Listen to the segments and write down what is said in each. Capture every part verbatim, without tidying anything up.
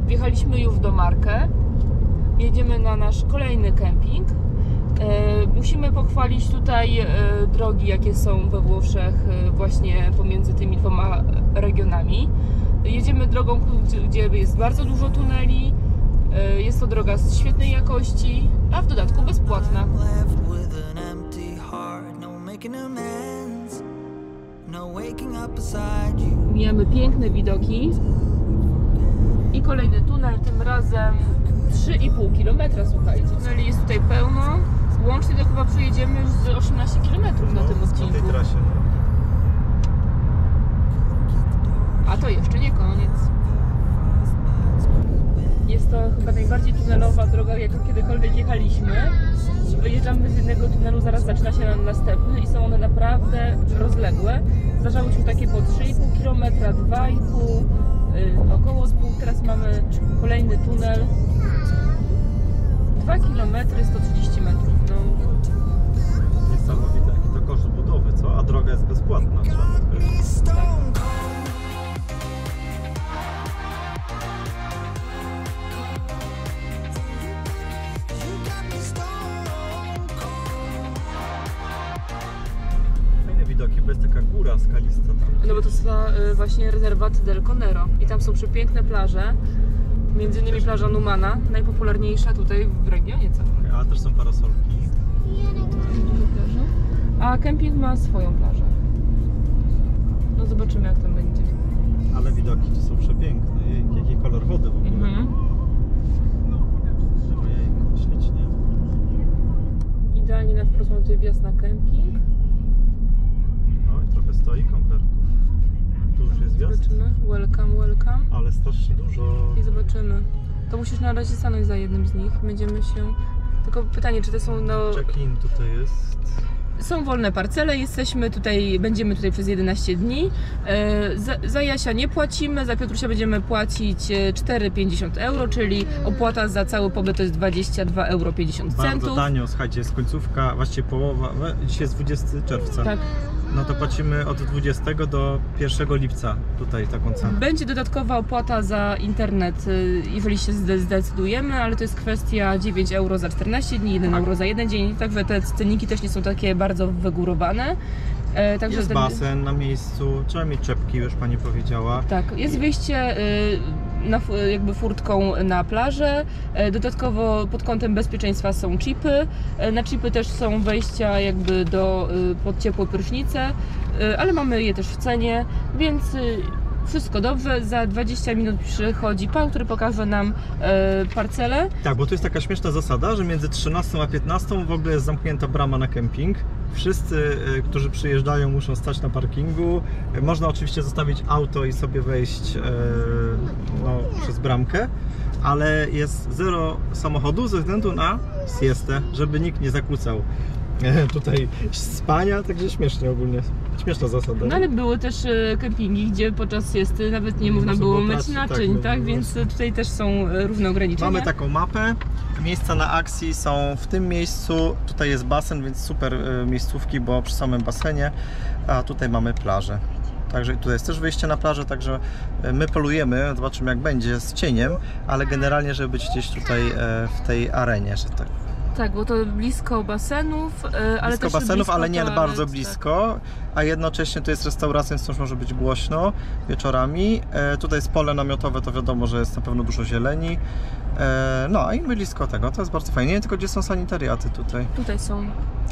wjechaliśmy już do Markę. Jedziemy na nasz kolejny kemping. E, musimy pochwalić tutaj e, drogi, jakie są we Włoszech, e, właśnie pomiędzy tymi dwoma regionami. Jedziemy drogą, gdzie jest bardzo dużo tuneli. E, jest to droga z świetnej jakości, a w dodatku bezpłatna. Mijamy piękne widoki i kolejny tunel, tym razem trzy i pół kilometra, słuchajcie. Tuneli jest tutaj pełno, łącznie to chyba przejedziemy już z osiemnaście kilometrów na tym odcinku. Na tej trasie, no. A to jeszcze nie koniec. Jest to chyba najbardziej tunelowa droga, jaką kiedykolwiek jechaliśmy. Wyjeżdżamy z jednego tunelu, zaraz zaczyna się następny i są one naprawdę rozległe. Zdarzały się takie po trzy i pół kilometra, dwa i pół, yy, około dwóch. Teraz mamy kolejny tunel. dwa kilometry, sto trzydzieści metrów. No. Niesamowite, jaki to koszt budowy, co? A droga jest bezpłatna, trzeba podkreślić. Tak. Widoki, bo jest taka góra skalista tam. No bo to jest ta, y, właśnie rezerwat del Conero i tam są przepiękne plaże, między innymi plaża Numana, najpopularniejsza tutaj w regionie całym. A też są parasolki. A kemping ma swoją plażę. No zobaczymy, jak tam będzie. Ale widoki tu są przepiękne. Jej, jaki kolor wody w ogóle. Mhm. Ojej, ślicznie. Idealnie na wprost mamy tutaj wjazd na kemping. Trochę stoi kamperków. Tu już jest wjazd. Zobaczymy. Welcome, welcome. Ale strasznie dużo. I zobaczymy. To musisz na razie stanąć za jednym z nich. Będziemy się... Tylko pytanie, czy to są... No... Check-in tutaj jest. Są wolne parcele, jesteśmy tutaj, będziemy tutaj przez jedenaście dni. Za, za Jasia nie płacimy, za Piotrusia będziemy płacić cztery pięćdziesiąt euro, czyli opłata za cały pobyt to jest dwadzieścia dwa euro pięćdziesiąt centów. Bardzo tanio, słuchajcie, jest końcówka, właściwie połowa, dzisiaj jest dwudziestego czerwca. Tak. No to płacimy od dwudziestego do pierwszego lipca tutaj taką cenę. Będzie dodatkowa opłata za internet, jeżeli się zdecydujemy, ale to jest kwestia dziewięć euro za czternaście dni, jeden euro za jeden dzień, także te cenniki też nie są takie bardzo wygórowane. E, także jest ten... basen na miejscu, trzeba mieć czepki, już pani powiedziała. Tak, jest wyjście y, na, jakby furtką na plażę, e, dodatkowo pod kątem bezpieczeństwa są chipy, e, na chipy też są wejścia jakby do, y, pod ciepłe prysznice, y, ale mamy je też w cenie, więc y, wszystko dobrze. Za dwadzieścia minut przychodzi pan, który pokaże nam e, parcelę. Tak, bo to jest taka śmieszna zasada, że między trzynastą a piętnastą w ogóle jest zamknięta brama na kemping. Wszyscy, e, którzy przyjeżdżają, muszą stać na parkingu. E, można oczywiście zostawić auto i sobie wejść e, no, przez bramkę, ale jest zero samochodu ze względu na siestę, żeby nikt nie zakłócał e, tutaj spania, także śmiesznie ogólnie. Śmieszna zasada. No ale były też e, kempingi, gdzie podczas siesty nawet nie można było myć naczyń, tak, tak? Więc tutaj też są równe ograniczenia. Mamy taką mapę. Miejsca na akcji są w tym miejscu. Tutaj jest basen, więc super e, miejscówki, bo przy samym basenie, a tutaj mamy plażę. Także tutaj jest też wyjście na plażę, także my polujemy, zobaczymy jak będzie z cieniem, ale generalnie, żeby być gdzieś tutaj e, w tej arenie, że tak. Tak, bo to blisko basenów, ale blisko też basenów, blisko ale nie toalet, bardzo blisko, tak. A jednocześnie to jest restauracja, więc też może być głośno wieczorami. E, tutaj jest pole namiotowe, to wiadomo, że jest na pewno dużo zieleni. E, no i blisko tego, to jest bardzo fajnie. Nie wiem tylko, gdzie są sanitariaty tutaj. Tutaj są.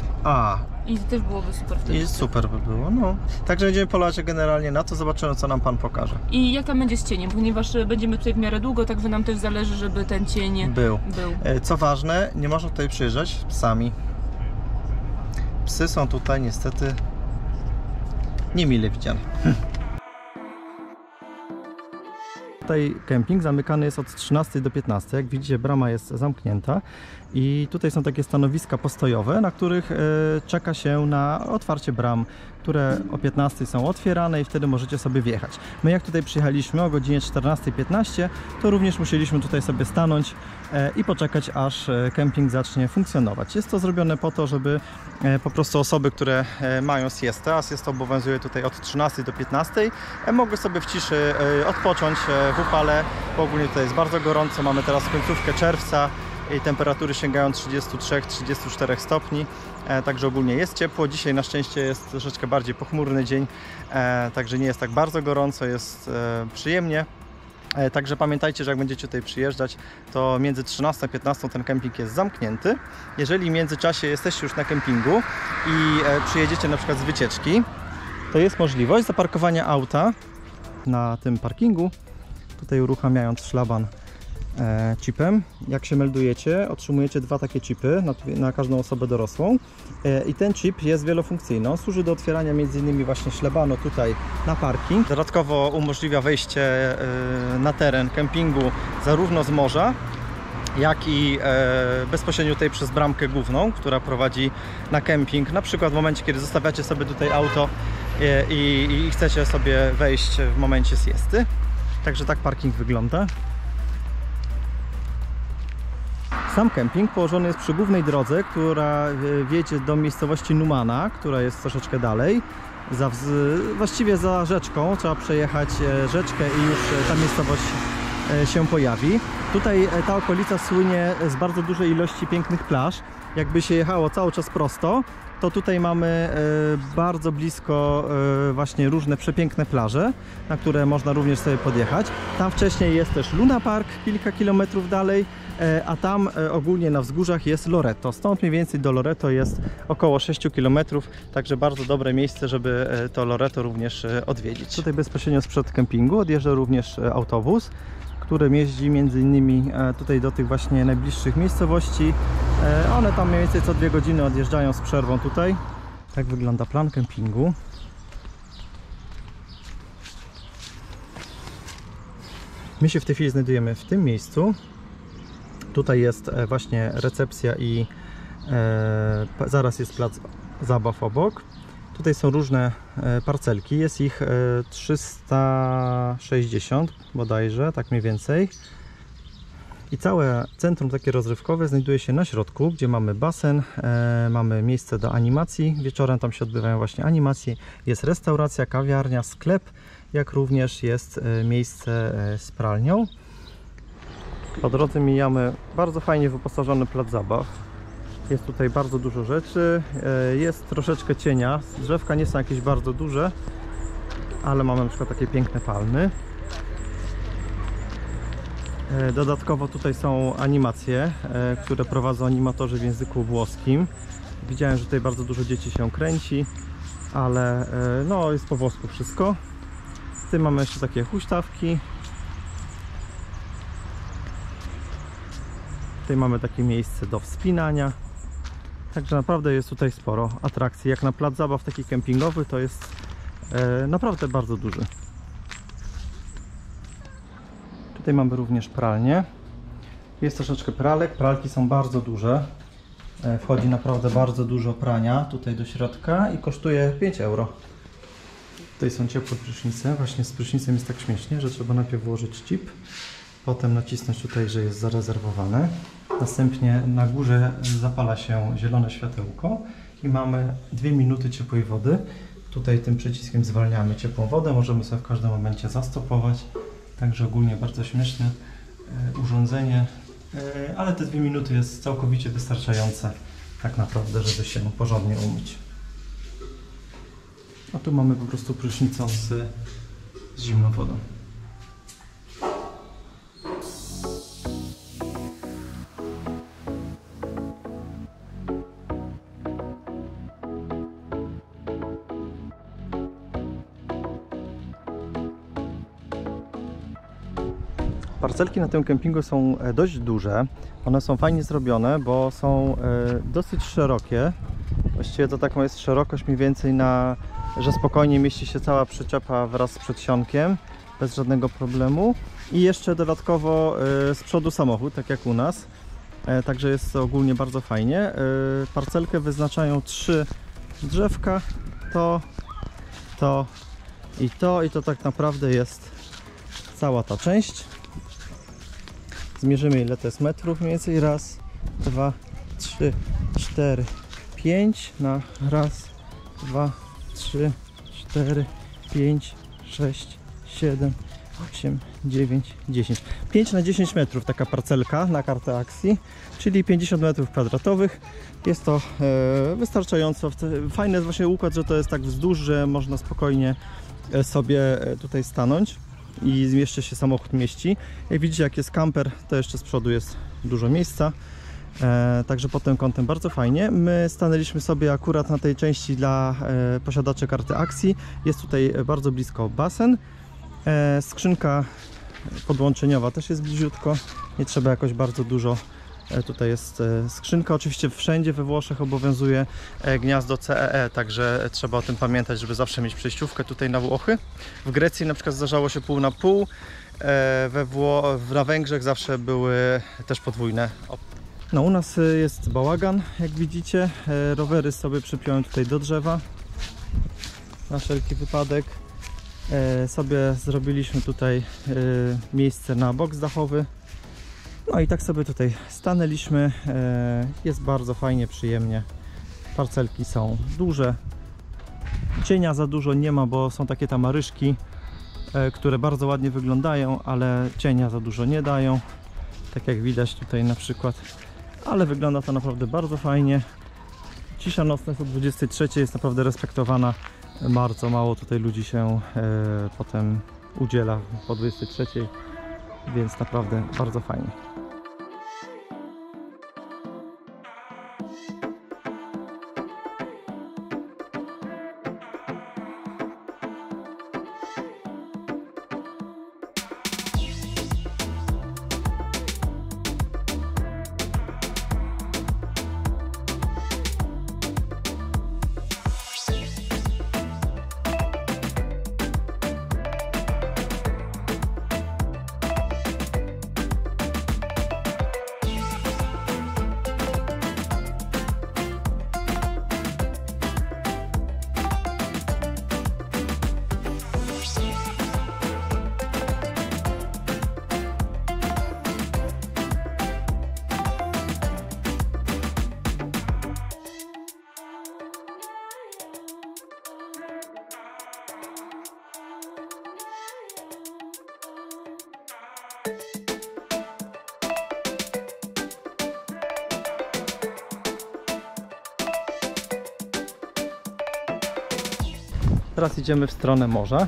A. I też byłoby super wtedy. I super by było, no. Także będziemy polować generalnie na to, zobaczymy co nam pan pokaże. I jak tam będzie z cieniem, ponieważ będziemy tutaj w miarę długo, także nam też zależy, żeby ten cień był. był. Co ważne, nie można tutaj przyjeżdżać z psami. Psy są tutaj niestety niemile widziane. Tutaj kemping zamykany jest od trzynastej do piętnastej. Jak widzicie, brama jest zamknięta i tutaj są takie stanowiska postojowe, na których czeka się na otwarcie bram, które o piętnastej są otwierane i wtedy możecie sobie wjechać. My jak tutaj przyjechaliśmy o godzinie czternastej piętnaście, to również musieliśmy tutaj sobie stanąć i poczekać, aż kemping zacznie funkcjonować. Jest to zrobione po to, żeby po prostu osoby, które mają siestę, a siesta obowiązuje tutaj od trzynastej do piętnastej, mogły sobie w ciszy odpocząć w w upale, bo ogólnie tutaj jest bardzo gorąco. Mamy teraz końcówkę czerwca i temperatury sięgają trzydziestu trzech do trzydziestu czterech stopni. E, także ogólnie jest ciepło. Dzisiaj na szczęście jest troszeczkę bardziej pochmurny dzień, e, także nie jest tak bardzo gorąco, jest e, przyjemnie. E, także pamiętajcie, że jak będziecie tutaj przyjeżdżać, to między trzynastą a piętnastą ten kemping jest zamknięty. Jeżeli w międzyczasie jesteście już na kempingu i e, przyjedziecie na przykład z wycieczki, to jest możliwość zaparkowania auta na tym parkingu, tutaj uruchamiając szlaban e, chipem. Jak się meldujecie, otrzymujecie dwa takie chipy na, na każdą osobę dorosłą e, i ten chip jest wielofunkcyjny. On służy do otwierania między innymi właśnie szlabanu tutaj na parking. Dodatkowo umożliwia wejście e, na teren kempingu zarówno z morza, jak i e, bezpośrednio tutaj przez bramkę główną, która prowadzi na kemping. Na przykład w momencie, kiedy zostawiacie sobie tutaj auto e, i, i chcecie sobie wejść w momencie siesty. Także tak parking wygląda. Sam kemping położony jest przy głównej drodze, która wiedzie do miejscowości Numana, która jest troszeczkę dalej. Za, właściwie za rzeczką trzeba przejechać rzeczkę i już ta miejscowość się pojawi. Tutaj ta okolica słynie z bardzo dużej ilości pięknych plaż. Jakby się jechało cały czas prosto, to tutaj mamy bardzo blisko właśnie różne przepiękne plaże, na które można również sobie podjechać. Tam wcześniej jest też Luna Park, kilka kilometrów dalej, a tam ogólnie na wzgórzach jest Loreto. Stąd mniej więcej do Loreto jest około sześć kilometrów, także bardzo dobre miejsce, żeby to Loreto również odwiedzić. Tutaj bezpośrednio sprzed kempingu odjeżdża również autobus, który jeździ między innymi tutaj do tych właśnie najbliższych miejscowości. One tam mniej więcej co dwie godziny odjeżdżają z przerwą tutaj. Tak wygląda plan kempingu. My się w tej chwili znajdujemy w tym miejscu. Tutaj jest właśnie recepcja i e, zaraz jest plac zabaw obok. Tutaj są różne parcelki, jest ich trzysta sześćdziesiąt bodajże, tak mniej więcej. I całe centrum takie rozrywkowe znajduje się na środku, gdzie mamy basen, e, mamy miejsce do animacji, wieczorem tam się odbywają właśnie animacje, jest restauracja, kawiarnia, sklep, jak również jest e, miejsce e, z pralnią. Po drodze mijamy bardzo fajnie wyposażony plac zabaw. Jest tutaj bardzo dużo rzeczy, jest troszeczkę cienia, drzewka nie są jakieś bardzo duże, ale mamy na przykład takie piękne palmy. Dodatkowo tutaj są animacje, które prowadzą animatorzy w języku włoskim. Widziałem, że tutaj bardzo dużo dzieci się kręci, ale no, jest po włosku wszystko. Z tym mamy jeszcze takie huśtawki. Tutaj mamy takie miejsce do wspinania. Także naprawdę jest tutaj sporo atrakcji. Jak na plac zabaw taki kempingowy, to jest e, naprawdę bardzo duży. Tutaj mamy również pralnię. Jest troszeczkę pralek. Pralki są bardzo duże. E, wchodzi naprawdę bardzo dużo prania tutaj do środka i kosztuje pięć euro. Tutaj są ciepłe prysznice. Właśnie z prysznicem jest tak śmiesznie, że trzeba najpierw włożyć chip, potem nacisnąć tutaj, że jest zarezerwowane. Następnie na górze zapala się zielone światełko i mamy dwie minuty ciepłej wody. Tutaj tym przyciskiem zwalniamy ciepłą wodę, możemy sobie w każdym momencie zastopować. Także ogólnie bardzo śmieszne urządzenie, ale te dwie minuty jest całkowicie wystarczające tak naprawdę, żeby się porządnie umyć. A tu mamy po prostu prysznicą z, z zimną wodą. Parcelki na tym kempingu są dość duże. One są fajnie zrobione, bo są dosyć szerokie. Właściwie to taką jest szerokość mniej więcej na, że spokojnie mieści się cała przyczepa wraz z przedsionkiem, bez żadnego problemu. I jeszcze dodatkowo z przodu samochód, tak jak u nas. Także jest to ogólnie bardzo fajnie. Parcelkę wyznaczają trzy drzewka. To, to i to. I to tak naprawdę jest cała ta część. Zmierzymy, ile to jest metrów mniej więcej. Raz, dwa, trzy, cztery, pięć. Na raz, dwa, trzy, cztery, pięć, sześć, siedem, osiem, dziewięć, dziesięć. pięć na dziesięć metrów taka parcelka na kartę akcji, czyli pięćdziesiąt metrów kwadratowych. Jest to e, wystarczająco. Fajny jest właśnie układ, że to jest tak wzdłuż, że można spokojnie sobie tutaj stanąć i jeszcze się samochód mieści. Jak widzicie, jak jest kamper, to jeszcze z przodu jest dużo miejsca. E, także pod tym kątem bardzo fajnie. My stanęliśmy sobie akurat na tej części dla e, posiadaczy karty akcji. Jest tutaj bardzo blisko basen. E, skrzynka podłączeniowa też jest bliziutko. Nie trzeba jakoś bardzo dużo. E, tutaj jest e, skrzynka. Oczywiście wszędzie we Włoszech obowiązuje e, gniazdo C E E, także trzeba o tym pamiętać, żeby zawsze mieć przejściówkę tutaj na Włochy. W Grecji na przykład zdarzało się pół na pół. E, we Wło na Węgrzech zawsze były też podwójne. No, u nas jest bałagan, jak widzicie. E, rowery sobie przypiąłem tutaj do drzewa na wszelki wypadek. E, sobie zrobiliśmy tutaj e, miejsce na boks dachowy. No i tak sobie tutaj stanęliśmy. E, jest bardzo fajnie, przyjemnie. Parcelki są duże. Cienia za dużo nie ma, bo są takie tamaryszki, e, które bardzo ładnie wyglądają, ale cienia za dużo nie dają. Tak jak widać tutaj na przykład. Ale wygląda to naprawdę bardzo fajnie. Cisza nocna jest o dwudziestej trzeciej, jest naprawdę respektowana. Bardzo mało tutaj ludzi się e, potem udziela po dwudziestej trzeciej, więc naprawdę bardzo fajnie. Teraz idziemy w stronę morza.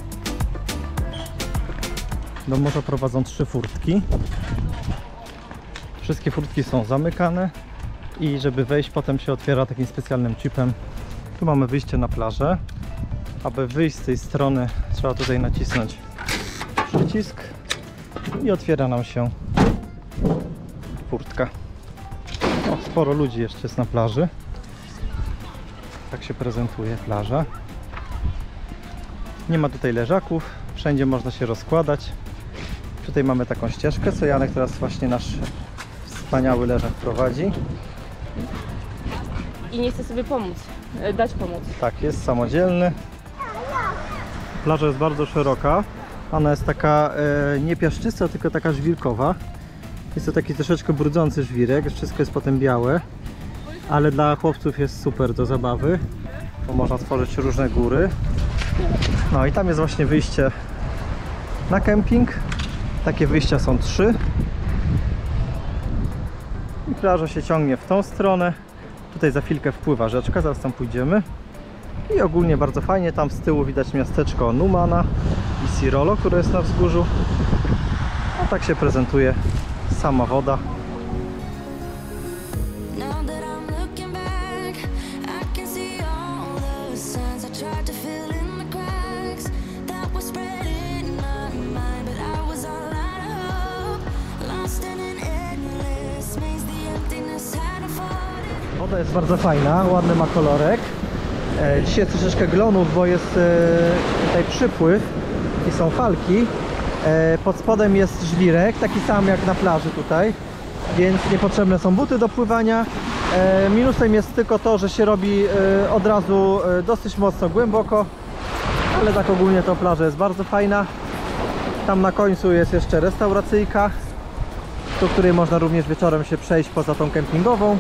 Do morza prowadzą trzy furtki. Wszystkie furtki są zamykane i żeby wejść, potem się otwiera takim specjalnym chipem. Tu mamy wyjście na plażę. Aby wyjść z tej strony, trzeba tutaj nacisnąć przycisk i otwiera nam się furtka. O, sporo ludzi jeszcze jest na plaży. Tak się prezentuje plaża. Nie ma tutaj leżaków, wszędzie można się rozkładać. Tutaj mamy taką ścieżkę, co Janek teraz właśnie nasz wspaniały leżak prowadzi. I nie chce sobie pomóc, dać pomóc. Tak, jest samodzielny. Plaża jest bardzo szeroka. Ona jest taka e, nie piaszczysta, tylko taka żwirkowa. Jest to taki troszeczkę brudzący żwirek, wszystko jest potem białe. Ale dla chłopców jest super do zabawy, bo można tworzyć różne góry. No i tam jest właśnie wyjście na kemping. Takie wyjścia są trzy. I plaża się ciągnie w tą stronę. Tutaj za chwilkę wpływa rzeczka, zaraz tam pójdziemy. I ogólnie bardzo fajnie. Tam z tyłu widać miasteczko Numana i Sirolo, które jest na wzgórzu. A tak się prezentuje sama woda. Woda jest bardzo fajna, ładny ma kolorek. E, dzisiaj troszeczkę glonów, bo jest e, tutaj przypływ i są falki. E, pod spodem jest żwirek, taki sam jak na plaży tutaj, więc niepotrzebne są buty do pływania. E, minusem jest tylko to, że się robi e, od razu e, dosyć mocno głęboko, ale tak ogólnie to plaża jest bardzo fajna. Tam na końcu jest jeszcze restauracyjka, do której można również wieczorem się przejść poza tą kempingową.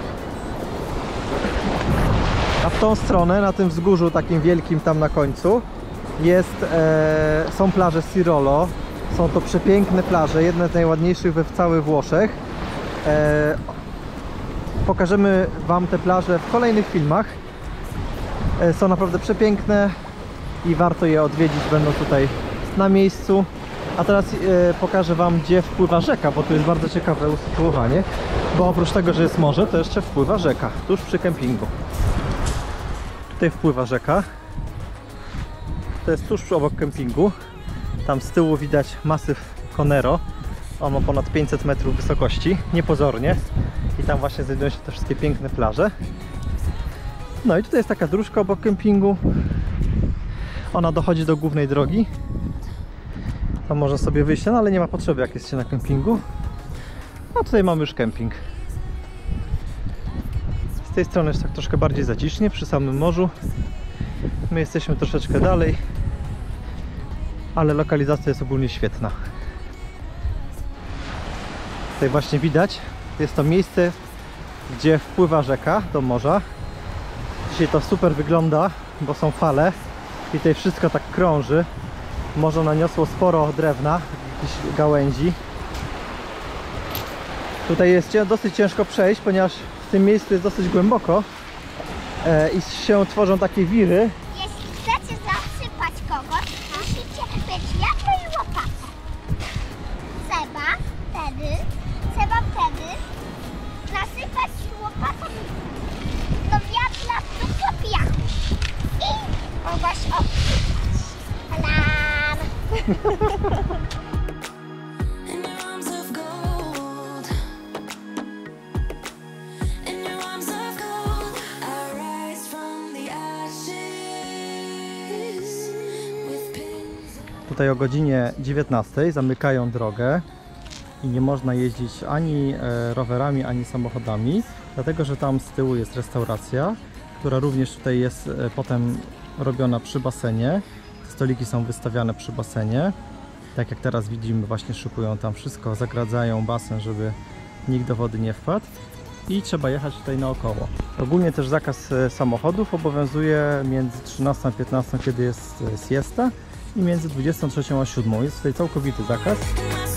A w tą stronę, na tym wzgórzu takim wielkim tam na końcu jest, e, są plaże Sirolo. Są to przepiękne plaże, jedne z najładniejszych we w całych Włoszech. E, pokażemy Wam te plaże w kolejnych filmach. E, są naprawdę przepiękne i warto je odwiedzić, będą tutaj na miejscu. A teraz e, pokażę Wam, gdzie wpływa rzeka, bo tu jest bardzo ciekawe usytuowanie, bo oprócz tego, że jest morze, to jeszcze wpływa rzeka, tuż przy kempingu. Tutaj wpływa rzeka. To jest tuż obok kempingu. Tam z tyłu widać masyw Conero. On ma ponad pięćset metrów wysokości, niepozornie. I tam właśnie znajdują się te wszystkie piękne plaże. No i tutaj jest taka dróżka obok kempingu. Ona dochodzi do głównej drogi. Tam można sobie wyjść, no ale nie ma potrzeby, jak jest się na kempingu. A tutaj mamy już kemping. Z tej strony jest tak troszkę bardziej zacisznie, przy samym morzu. My jesteśmy troszeczkę dalej, ale lokalizacja jest ogólnie świetna. Tutaj właśnie widać, jest to miejsce, gdzie wpływa rzeka do morza. Dzisiaj to super wygląda, bo są fale i tutaj wszystko tak krąży. Morze naniosło sporo drewna, jakichś gałęzi. Tutaj jest dosyć ciężko przejść, ponieważ w tym miejscu jest dosyć głęboko e, i się tworzą takie wiry. Jeśli chcecie zasypać kogoś, musicie mieć wiadro i łopatę. Trzeba wtedy, trzeba wtedy nasypać łopatą do wiadra tylko piachu. I kogoś odsypać. Alarm! Tutaj o godzinie dziewiętnastej zamykają drogę i nie można jeździć ani rowerami, ani samochodami, dlatego że tam z tyłu jest restauracja, która również tutaj jest potem robiona przy basenie. Stoliki są wystawiane przy basenie. Tak jak teraz widzimy, właśnie szykują tam wszystko, zagradzają basen, żeby nikt do wody nie wpadł. I trzeba jechać tutaj naokoło. Ogólnie też zakaz samochodów obowiązuje między trzynastą a piętnastą, kiedy jest siesta, i między dwudziestą trzecią a siódmą. Jest tutaj całkowity zakaz.